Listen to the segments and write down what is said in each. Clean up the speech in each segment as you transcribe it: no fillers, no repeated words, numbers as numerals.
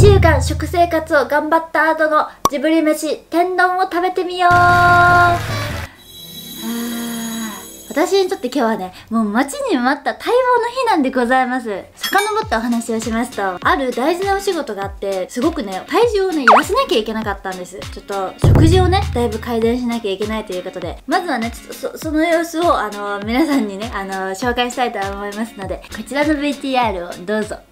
週間食生活を頑張った後のジブリ飯天丼を食べてみよう。私にとって今日はね、もう待ちに待った待望の日なんでございます。遡ってお話をしますと、ある大事なお仕事があって、すごくね、体重をね、痩せなきゃいけなかったんです。ちょっと、食事をね、だいぶ改善しなきゃいけないということで、まずはね、ちょっとその様子を、皆さんにね、紹介したいと思いますので、こちらの VTR をどうぞ。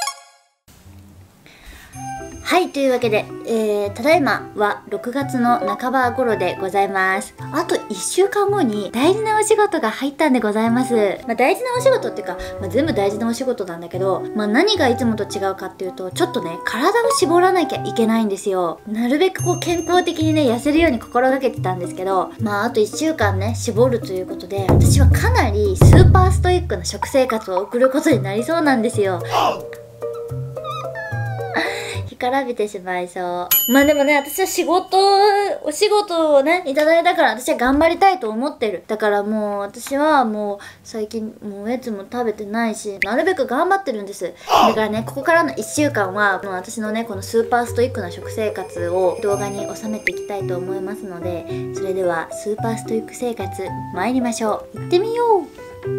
はい、というわけで、ただいまは6月の半ば頃でございます。あと1週間後に大事なお仕事が入ったんでございます。大事なお仕事っていうか、全部大事なお仕事なんだけど、何がいつもと違うかっていうと、ちょっとね、体を絞らなきゃいけないんですよ。なるべくこう健康的にね、痩せるように心がけてたんですけど、あと1週間ね、絞るということで、私はかなりスーパーストイックな食生活を送ることになりそうなんですよ。からびてしまいそう。でもね、私はお仕事をね、いただいたから私は頑張りたいと思ってる。だからもう私はもう最近もうおやつも食べてないし、なるべく頑張ってるんです。だからね、ここからの1週間は、もう私のね、このスーパーストイックな食生活を動画に収めていきたいと思いますので、それではスーパーストイック生活参りましょう。行ってみよう。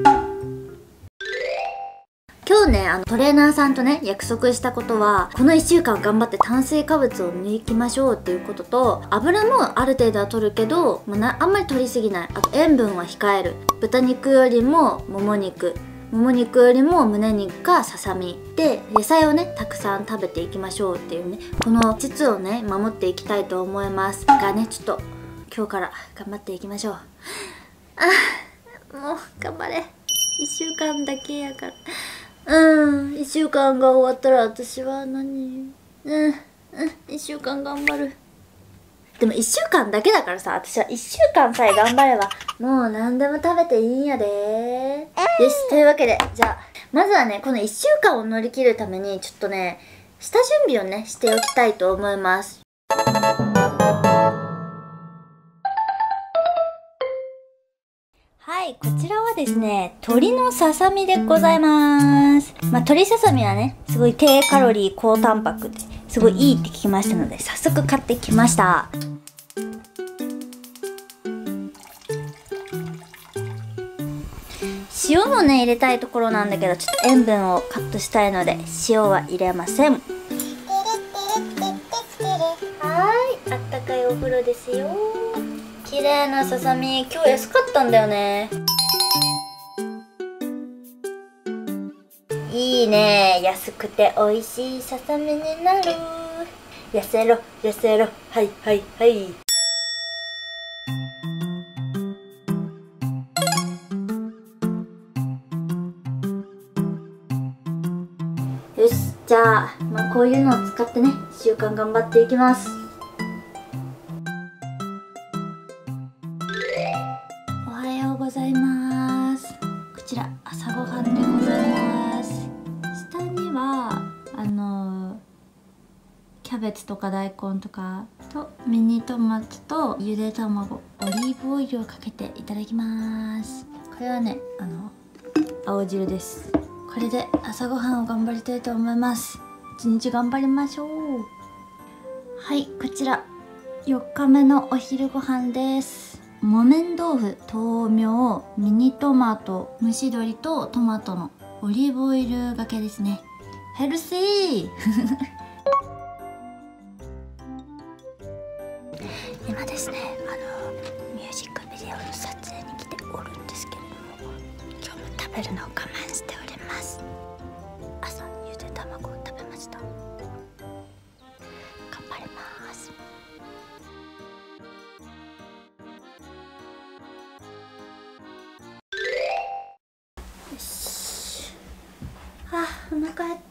今日ね、トレーナーさんとね、約束したことは、この1週間頑張って炭水化物を抜きましょうっていうことと、油もある程度は取るけど、あんまり取りすぎない。あと塩分は控える。豚肉よりももも肉よりも胸肉かささみで、野菜をね、たくさん食べていきましょうっていうね、この5つをね、守っていきたいと思いますがね、ちょっと今日から頑張っていきましょう。もう頑張れ。1週間だけやから。1週間が終わったら私は1週間頑張る。でも1週間だけだからさ、私は1週間さえ頑張ればもう何でも食べていいんやでー。よし、というわけで、じゃあまずはね、この1週間を乗り切るためにちょっとね、下準備をね、しておきたいと思います。はい、こちらはですね、鶏のささみでございます。鶏ささみはね、すごい低カロリー高タンパクですごいいいって聞きましたので、早速買ってきました。塩もね、入れたいところなんだけど、ちょっと塩分をカットしたいので塩は入れません。はい、あったかいお風呂ですよ。綺麗なささみ、今日安かったんだよね。いいね、安くて美味しいささみになる。痩せろ痩せろ、はいはいはい。よし、じゃあ、こういうのを使ってね、1週間頑張っていきます。おはようございます。こちら朝ごはんでございます。下にはキャベツとか大根とかとミニトマトとゆで卵、オリーブオイルをかけていただきます。これはね、青汁です。これで朝ごはんを頑張りたいと思います。一日頑張りましょう。はい、こちら4日目のお昼ご飯です。木綿豆腐、豆苗、ミニトマト、蒸し鶏とトマトのオリーブオイルがけですね。ヘルシー今ですね、ミュージックビデオの撮影に来ておるんですけれども、今日も食べるのを我慢しております。朝ゆで卵を食べました。頑張ります。よし。お腹減った。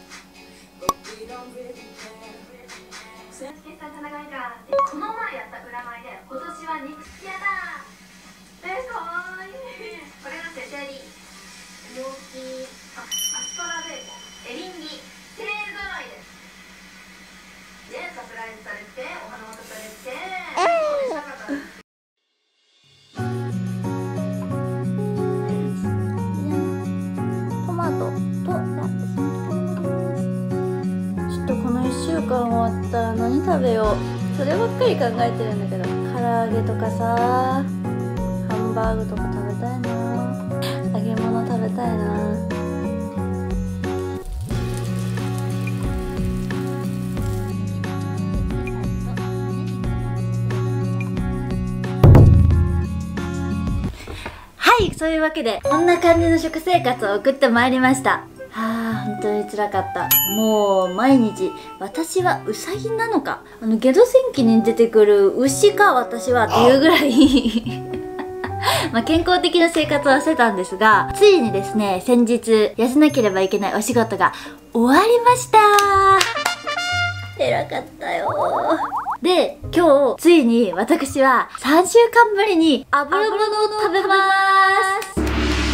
この前やった占いで今年は肉付きやだ。かわいい。これがセセリ、モキ、アスパラベーコン、エリンギ、精揃いです。でサプライズされてお花渡されてしたかったです。 トマトとちょっ間終わったら何食べよう、そればっかり考えてるんだけど、唐揚げとかさ、ハンバーグとか食べたいな、揚げ物食べたいな。はい、そういうわけでこんな感じの食生活を送ってまいりました。本当に辛かった。もう毎日私はウサギなのか、ゲド戦記に出てくる牛か私はっていうぐらいまあ健康的な生活をしてたんですが、ついにですね、先日痩せなければいけないお仕事が終わりました。偉かったよ。で、今日ついに私は3週間ぶりに油物を食べます。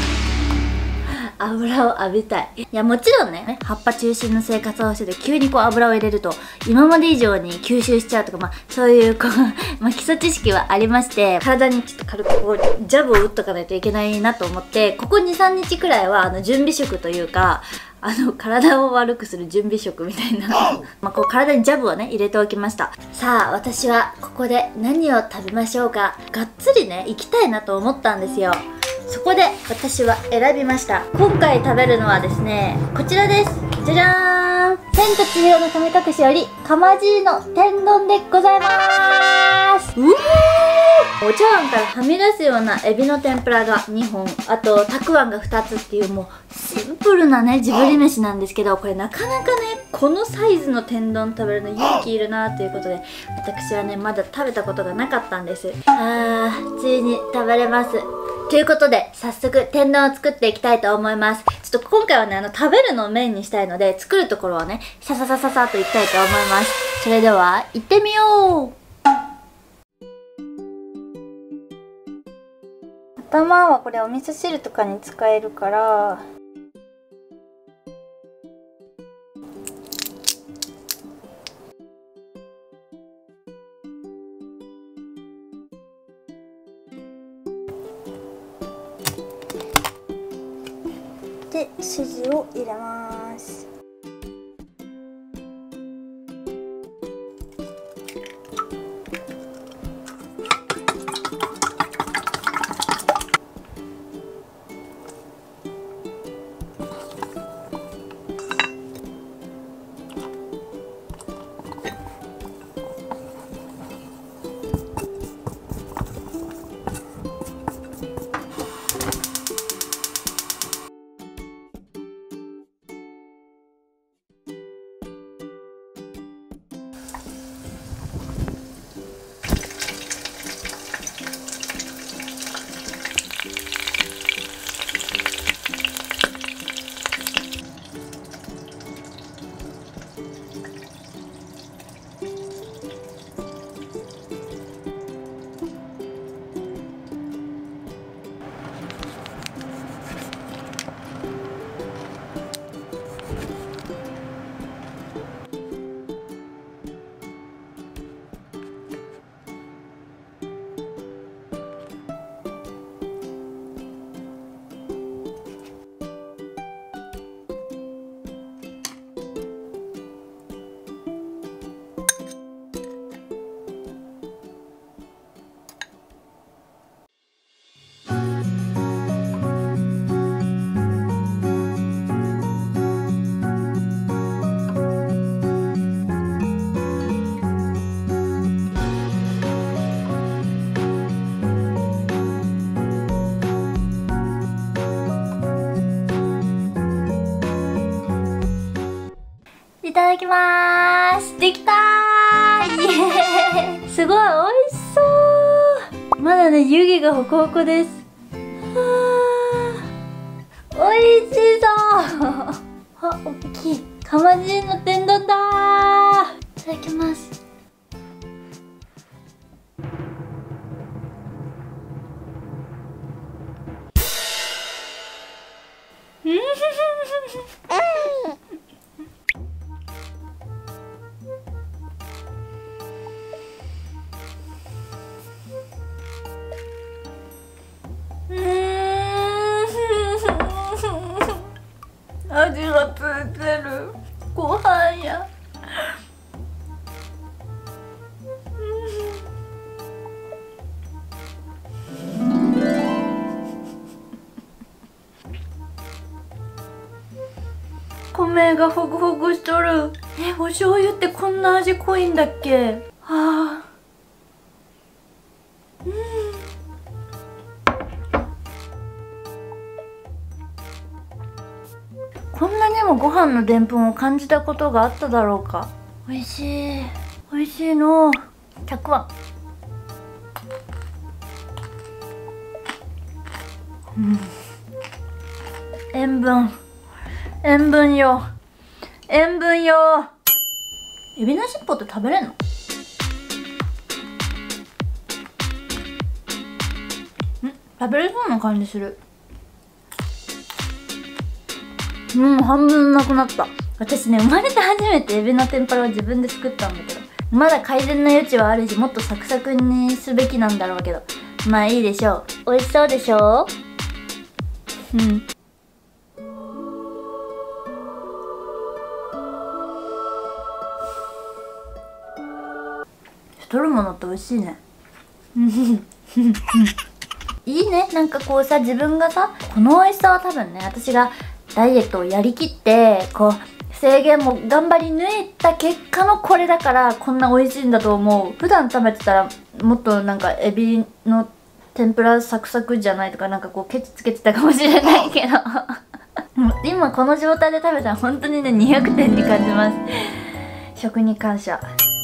油を浴びたい。いや、もちろんね、葉っぱ中心の生活をしてて急にこう油を入れると今まで以上に吸収しちゃうとか、まあそういうこう基礎知識はありまして、体にちょっと軽くこうジャブを打っとかないといけないなと思って、ここ 2,3 日くらいは準備食というか、体を悪くする準備食みたいなまあこう体にジャブをね入れておきました。さあ、私はここで何を食べましょうか。がっつりね行きたいなと思ったんですよ。そこで私は選びました。今回食べるのはですね、こちらです。じゃじゃーん、千と千尋の神隠しよりかまじの天丼でございまーす。お茶碗からはみ出すようなエビの天ぷらが2本、あとたくあんが2つっていう、もうシンプルなねジブリ飯なんですけど、これなかなかねこのサイズの天丼食べるの勇気いるなということで、私はねまだ食べたことがなかったんです。ついに食べれます。ということで早速天丼を作っていきたいと思います。ちょっと今回はね食べるのをメインにしたいので、作るところはねさささささっといきたいと思います。それでは行ってみよう。頭はこれお味噌汁とかに使えるから、で筋を入れます。いただきまーす。できたー、イエーイ。すごい美味しそう。まだね湯気がホクホクです。美味しそうあ、大きいかまじの天丼だー。いただきます。味がついてる。ご飯や米がホクホクしとる。お醤油ってこんな味濃いんだっけ。こんなにもご飯のでんぷんを感じたことがあっただろうか。美味しい、美味しいの。たくあん、塩分よ、塩分よ。エビの尻尾って食べれんの？食べれそうな感じする。半分なくなった。私ね、生まれて初めてエビの天ぷらを自分で作ったんだけど、まだ改善の余地はあるし、もっとサクサクにすべきなんだろうけど、まあいいでしょう。美味しそうでしょ？太るものって美味しいね。いいね。なんかこうさ、自分がさ、この美味しさは多分ね、私がダイエットをやりきってこう制限も頑張り抜いた結果のこれだから、こんな美味しいんだと思う。普段食べてたらもっとなんかエビの天ぷらサクサクじゃないとか、なんかこうケチつけてたかもしれないけど今この状態で食べたら本当にね、200点に感じます。食に感謝。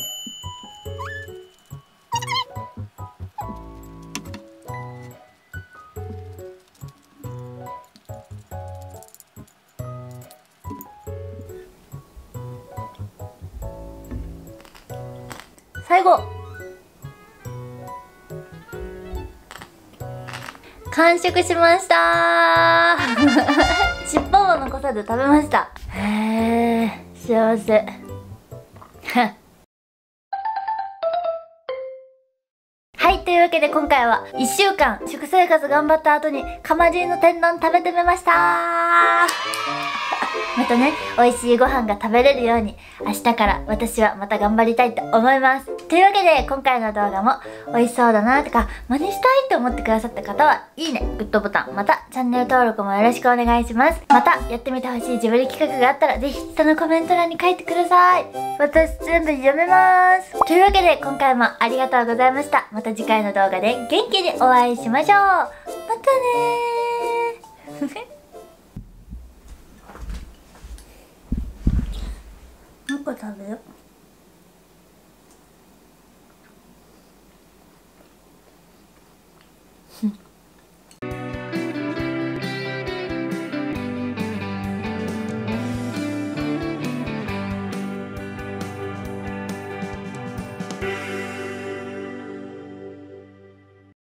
最後、完食しました尻尾も残さず食べました。幸せはい、というわけで今回は1週間食生活頑張った後にかまじの天丼食べてみましたまたね、美味しいご飯が食べれるように明日から私はまた頑張りたいと思います。というわけで今回の動画も美味しそうだなとか真似したいと思ってくださった方はいいね、グッドボタン、またチャンネル登録もよろしくお願いします。またやってみてほしいジブリ企画があったらぜひ下のコメント欄に書いてください。私全部読めます。というわけで今回もありがとうございました。また次回の動画で元気にお会いしましょう。またねーなんか食べよう